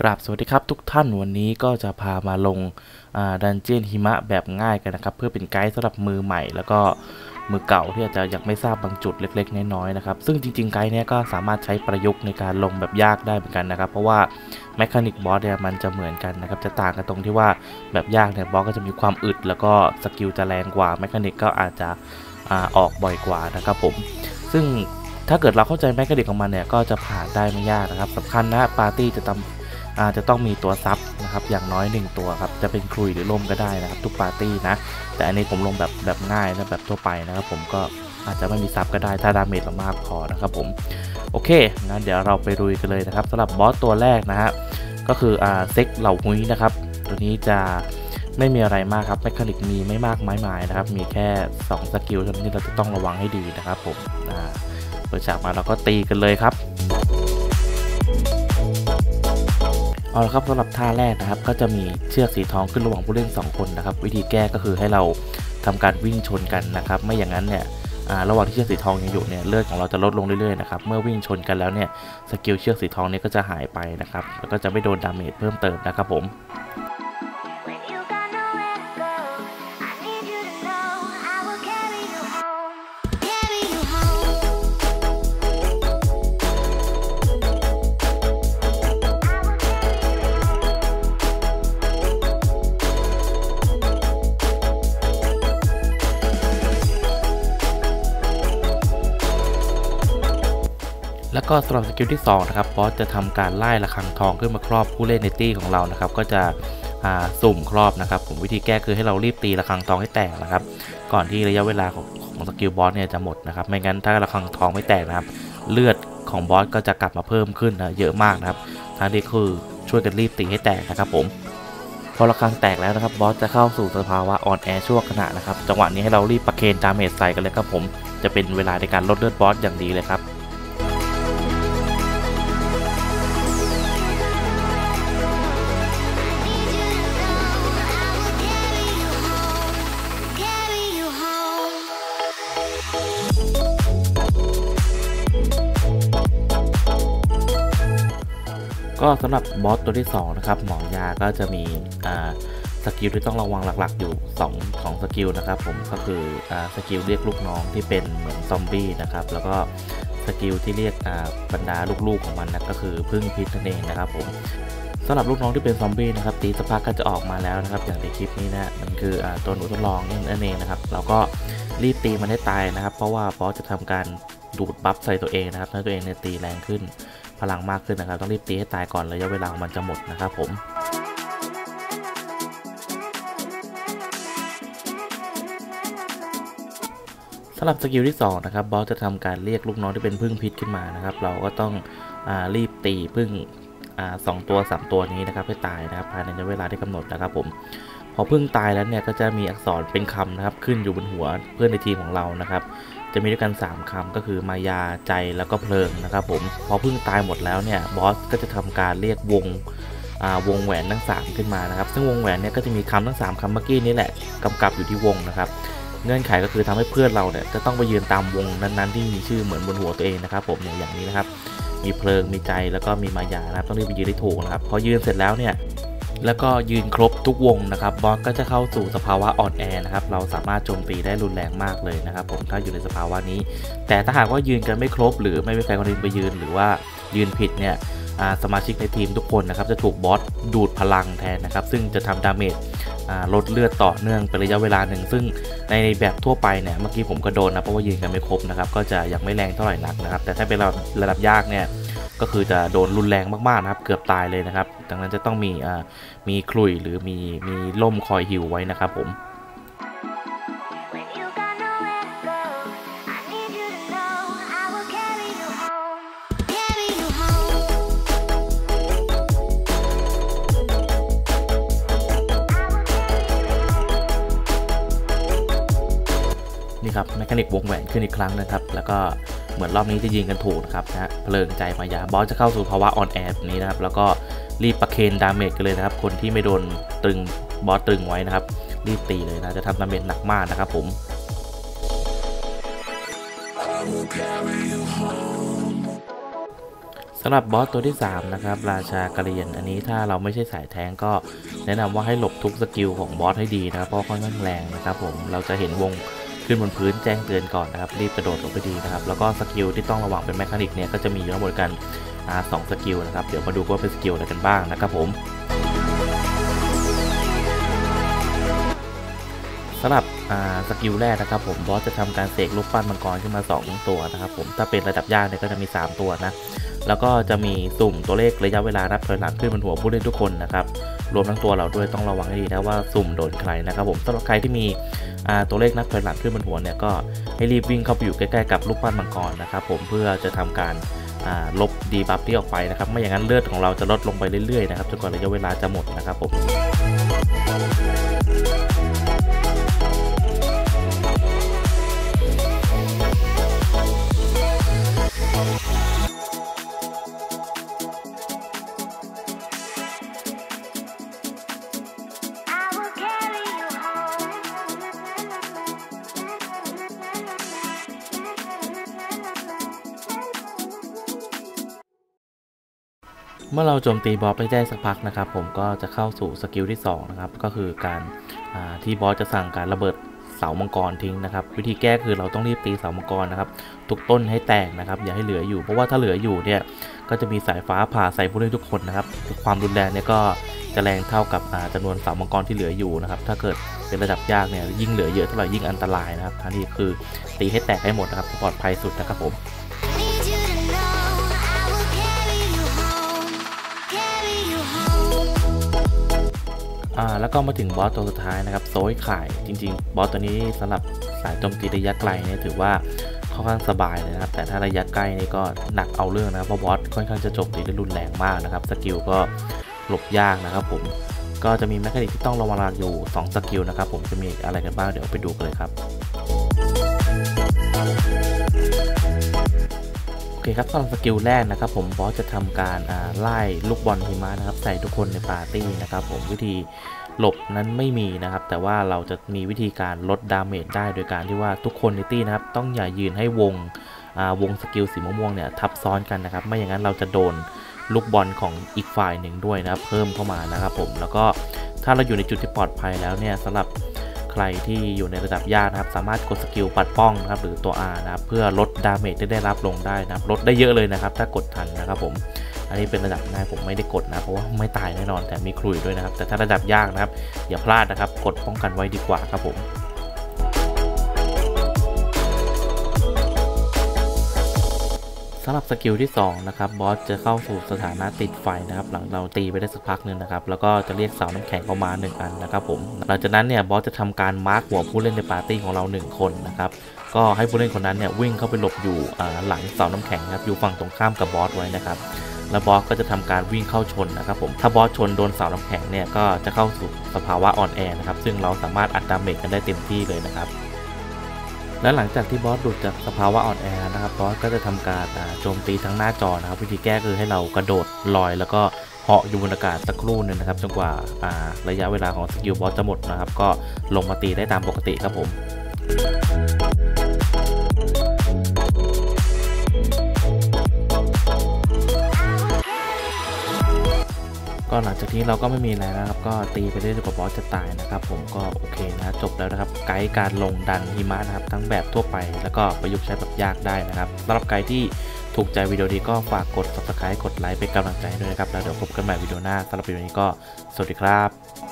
กราบสวัสดีครับทุกท่านวันนี้ก็จะพามาลงดันเจียนหิมะแบบง่ายกันนะครับเพื่อเป็นไกด์สำหรับมือใหม่แล้วก็มือเก่าที่อาจจะยังไม่ทราบบางจุดเล็กๆน้อยๆนะครับซึ่งจริงๆไกด์เนี้ยก็สามารถใช้ประยุกต์ในการลงแบบยากได้เหมือนกันนะครับเพราะว่าแมคานิกบอสเนี่ยมันจะเหมือนกันนะครับจะต่างกันตรงที่ว่าแบบยากเนี่ยบอสก็จะมีความอึดแล้วก็สกิลจะแรงกว่าแมคานิกก็อาจจะออกบ่อยกว่านะครับผมซึ่งถ้าเกิดเราเข้าใจแมคานิกของมันเนี่ยก็จะผ่านได้ไม่ยากนะครับสำคัญนะปาร์ตี้จะต้องมีตัวซับนะครับอย่างน้อย1ตัวครับจะเป็นคลุยหรือล่มก็ได้นะครับทุกปาร์ตี้นะแต่อันนี้ผมลงแบบง่ายนะแบบทั่วไปนะครับผมก็อาจจะไม่มีซับก็ได้ถ้าดาเมจเรามากพอนะครับผมโอเคงั้นเดี๋ยวเราไปลุยกันเลยนะครับสำหรับบอสตัวแรกนะฮะก็คือเซ็กเหล่าหุยนะครับตัวนี้จะไม่มีอะไรมากครับแมคานิกมีไม่มากมายนะครับมีแค่2สกิลเท่านั้นที่เราจะต้องระวังให้ดีนะครับผมเปิดฉากมาเราก็ตีกันเลยครับเอาละครับสำหรับท่าแรกนะครับก็จะมีเชือกสีทองขึ้นระหว่างผู้เล่น2คนนะครับวิธีแก้ก็คือให้เราทำการวิ่งชนกันนะครับไม่อย่างนั้นเนี่ยระหว่างที่เชือกสีทองยังอยู่เนี่ยเลือดของเราจะลดลงเรื่อยๆนะครับเมื่อวิ่งชนกันแล้วเนี่ยสกิลเชือกสีทองนี้ก็จะหายไปนะครับแล้วก็จะไม่โดนดาเมจเพิ่มเติมนะครับผมแล้วก็สำหรับสกิลที่2นะครับบอสจะทำการไล่ระฆังทองขึ้นมาครอบผู้เล่นในตี้ของเรานะครับก็จะสุ่มครอบนะครับผมวิธีแก้คือให้เรารีบตีระฆังทองให้แตกนะครับก่อนที่ระยะเวลาของสกิลบอสเนี่ยจะหมดนะครับไม่งั้นถ้าระฆังทองไม่แตกนะครับเลือดของบอสก็จะกลับมาเพิ่มขึ้นนะเยอะมากนะครับทางนี้คือช่วยกันรีบตีให้แตกนะครับผมพอระฆังแตกแล้วนะครับบอสจะเข้าสู่สภาวะอ่อนแอชั่วขณะนะครับจังหวะนี้ให้เรารีบประเคนดาเมจใส่กันเลยครับผมจะเป็นเวลาในการลดเลือดบอสอย่างดีเลยครับก็สำหรับบอสตัวที่2นะครับหมอยาก็จะมีสกิลที่ต้องระวังหลักๆอยู่2สกิลนะครับผมก็คือสกิลเรียกลูกน้องที่เป็นเหมือนซอมบี้นะครับแล้วก็สกิลที่เรียกบรรดาลูกๆของมันนะก็คือพึ่งพิษนั่นเองนะครับผมสำหรับลูกน้องที่เป็นซอมบี้นะครับตีสักพักก็จะออกมาแล้วนะครับอย่างในคลิปนี้นะมันคือตัวหนูทดลองนั่นเองนะครับเราก็รีบตีมันให้ตายนะครับเพราะว่าบอสจะทำการดูดบัฟใส่ตัวเองนะครับให้ตัวเองเนี่ยตีแรงขึ้นพลังมากขึ้นนะครับต้องรีบตีให้ตายก่อนระยะเวลาของมันจะหมดนะครับผมสำหรับสกิลที่2นะครับบอสจะทำการเรียกลูกน้องที่เป็นพึ่งพิษขึ้นมานะครับเราก็ต้องรีบตีพึ่ง2ตัว3ตัวนี้นะครับให้ตายนะครับภายในระยะเวลาที่กำหนดนะครับผมพอพึ่งตายแล้วเนี่ยก็จะมีอักษรเป็นคำนะครับขึ้นอยู่บนหัวเพื่อนในทีมของเรานะครับจะมีด้วยกัน3คำก็คือมายาใจแล้วก็เพลิงนะครับผมพอพึ่งตายหมดแล้วเนี่ยบอสก็จะทำการเรียกวงแหวนทั้ง3ขึ้นมานะครับซึ่งวงแหวนเนี่ยก็จะมีคำทั้ง3คำเมื่อกี้นี้แหละกำกับอยู่ที่วงนะครับเงื่อนไขก็คือทำให้เพื่อนเราเนี่ยจะต้องไปยืนตามวงนั้นๆที่มีชื่อเหมือนบนหัวตัวเองนะครับผมอย่างนี้นะครับมีเพลิงมีใจแล้วก็มีมายานะครับต้องรีบไปยืนให้ถูกนะครับพอยืนเสร็จแล้วเนี่ยแล้วก็ยืนครบทุกวงนะครับบอสก็จะเข้าสู่สภาวะอ่อนแอนะครับเราสามารถโจมตีได้รุนแรงมากเลยนะครับผมถ้าอยู่ในสภาวะนี้แต่ถ้าหากว่ายืนกันไม่ครบหรือไม่มีใครคนนึงไปยืนหรือว่ายืนผิดเนี่ยสมาชิกในทีมทุกคนนะครับจะถูกบอสดูดพลังแทนนะครับซึ่งจะทำดาเมจลดเลือดต่อเนื่องเป็นระยะเวลาหนึ่งซึ่งในแบบทั่วไปเนี่ยเมื่อกี้ผมก็โดนนะเพราะว่ายืนกันไม่ครบนะครับก็จะยังไม่แรงเท่าไหร่นักนะครับแต่ถ้าเป็นระดับยากเนี่ยก็คือจะโดนรุนแรงมากๆนะครับเกือบตายเลยนะครับดังนั้นจะต้องมีคลุยหรือมีล่มคอยฮิวไว้นะครับผมนี่ครับแมคานิกวงแหวนขึ้นอีกครั้งนะครับแล้วก็เหมือนรอบนี้จะยิงกันถูกนะครับนะเพลิงใจมายาบอสจะเข้าสู่ภาวะอ่อนแอแบบนี้นะครับแล้วก็รีบประเคนดาเมจกันเลยนะครับคนที่ไม่โดนตรึงบอสตรึงไว้นะครับรีบตีเลยนะจะทำดาเมจหนักมากนะครับผมสำหรับบอสตัวที่3นะครับราชากระเรียนอันนี้ถ้าเราไม่ใช่สายแทงก็แนะนำว่าให้หลบทุกสกิลของบอสให้ดีนะครับเพราะค่อนข้างแรงนะครับผมเราจะเห็นวงขึ้นบนพื้นแจ้งเตือนก่อนนะครับรีบกระโดดลงไปดีนะครับแล้วก็สกิลที่ต้องระวังเป็นแมคานิกเนี่ยก็จะมีอยู่ทั้งหมดกัน2สกิลนะครับเดี๋ยวมาดูว่าเป็นสกิลอะไรกันบ้างนะครับผมสำหรับสกิลแรกนะครับผมบอสจะทำการเสกลูกปั้นมังกรขึ้นมา2ตัวนะครับผมถ้าเป็นระดับยากเนี่ยก็จะมี3ตัวนะแล้วก็จะมีสุ่มตัวเลขระยะเวลานับถอยหลังขึ้นบนหัวผู้เล่นทุกคนนะครับรวมทั้งตัวเราด้วยต้องระวังให้ดีนะว่าสุ่มโดนใครนะครับผมสำหรับใครที่มีตัวเลขนับถอยหลังขึ้นบนหัวเนี่ยก็ให้รีบวิ่งเข้าไปอยู่ใกล้ๆกับลูกปั้นมังกรนะครับผมเพื่อจะทำการลบดีบัฟที่ออกไปนะครับไม่อย่างนั้นเลือดของเราจะลดลงไปเรื่อยๆนะครับจนกว่าระยะเวลาจะหมดนะครับผมเมื่อเราโจมตีบอสไปได้สักพักนะครับผมก็จะเข้าสู่สกิลที่2นะครับก็คือการที่บอสจะสั่งการระเบิดเสามังกรทิ้งนะครับวิธีแก้คือเราต้องรีบตีเสามังกรนะครับทุกต้นให้แตกนะครับอย่าให้เหลืออยู่เพราะว่าถ้าเหลืออยู่เนี่ยก็จะมีสายฟ้าผ่าใส่ผู้เล่นทุกคนนะครับความรุนแรงเนี่ยก็จะแรงเท่ากับจำนวนเสามังกรที่เหลืออยู่นะครับถ้าเกิดเป็นระดับยากเนี่ยยิ่งเหลือเยอะเท่าไหร่ยิ่งอันตรายนะครับอันนี้คือตีให้แตกให้หมดนะครับปลอดภัยสุดนะครับผมแล้วก็มาถึงบอสตัวสุดท้ายนะครับโซยข่ายจริงๆบอสตัวนี้สำหรับสายโจมตีระยะไกลเนี่ยถือว่าค่อนข้างสบายเลยนะครับแต่ถ้าระยะใกล้นี่ก็หนักเอาเรื่องนะครับเพราะบอสค่อนข้างจะโจมตีได้รุนแรงมากนะครับสกิลก็หลบยากนะครับผมก็จะมีแมคานิกที่ต้องระวังอยู่2สกิลนะครับผมจะมีอะไรกันบ้างเดี๋ยวไปดูกันเลยครับโอเคครับสำหรับสกิลแรกนะครับผมบอสจะทำการไล่ลูกบอลหิมะนะครับใส่ทุกคนในปาร์ตี้นะครับผมวิธีหลบนั้นไม่มีนะครับแต่ว่าเราจะมีวิธีการลดดาเมจได้โดยการที่ว่าทุกคนในตี้นะครับต้องอย่ายืนให้วงสกิลสีม่วงเนี่ยทับซ้อนกันนะครับไม่อย่างนั้นเราจะโดนลูกบอลของอีกฝ่ายหนึ่งด้วยนะครับเพิ่มเข้ามานะครับผมแล้วก็ถ้าเราอยู่ในจุดที่ปลอดภัยแล้วเนี่ยสำหรับใครที่อยู่ในระดับยากนะครับสามารถกดสกิลปัดป้องนะครับหรือตัว R นะครับเพื่อลดดาเมจที่ได้รับลงได้นะครับลดได้เยอะเลยนะครับถ้ากดทันนะครับผมอันนี้เป็นระดับง่ายผมไม่ได้กดนะเพราะว่าไม่ตายแน่นอนแต่มีคลุยด้วยนะครับแต่ถ้าระดับยากนะครับอย่าพลาดนะครับกดป้องกันไว้ดีกว่าครับผมสำหรับสกิลที่2นะครับบอสจะเข้าสู่สถานะติดไฟนะครับหลังเราตีไปได้สักพักหนึ่งนะครับแล้วก็จะเรียกเสาน้ำแข็งเข้ามา1อันนะครับผมหลังจากนั้นเนี่ยบอสจะทำการมาร์กหัวผู้เล่นในปาร์ตี้ของเรา1คนนะครับก็ให้ผู้เล่นคนนั้นเนี่ยวิ่งเข้าไปหลบอยู่หลังเสาน้ำแข็งครับอยู่ฝั่งตรงข้ามกับบอสไว้นะครับแล้วบอสก็จะทำการวิ่งเข้าชนนะครับผมถ้าบอสชนโดนเสาน้ำแข็งเนี่ยก็จะเข้าสู่สภาวะอ่อนแอนะครับซึ่งเราสามารถอัดดาเมจกันได้เต็มที่เลยนะครับและหลังจากที่บอสหลุดจากสภาวะอ่อนแอนะครับบอสก็จะทำการโจมตีทั้งหน้าจอนะครับวิธีแก้คือให้เรากระโดดลอยแล้วก็เหาะอยู่บนอากาศสักครู่นึงนะครับจนกว่าระยะเวลาของสกิลบอสจะหมดนะครับก็ลงมาตีได้ตามปกติครับผมก็หลังจากนี้เราก็ไม่มีอะไรนะครับก็ตีไปเรื่อยๆกว่าบอสจะตายนะครับผมก็โอเคนะจบแล้วนะครับไกด์การลงดันหิมะนะครับทั้งแบบทั่วไปแล้วก็ประยุกต์ใช้แบบยากได้นะครับสำหรับไกด์ที่ถูกใจวิดีโอนี้ก็ฝากกด Subscribe กดไลค์เป็นกำลังใจด้วยนะครับแล้วเดี๋ยวพบกันใหม่วิดีโอหน้าสำหรับวิดีโอนี้ก็สวัสดีครับ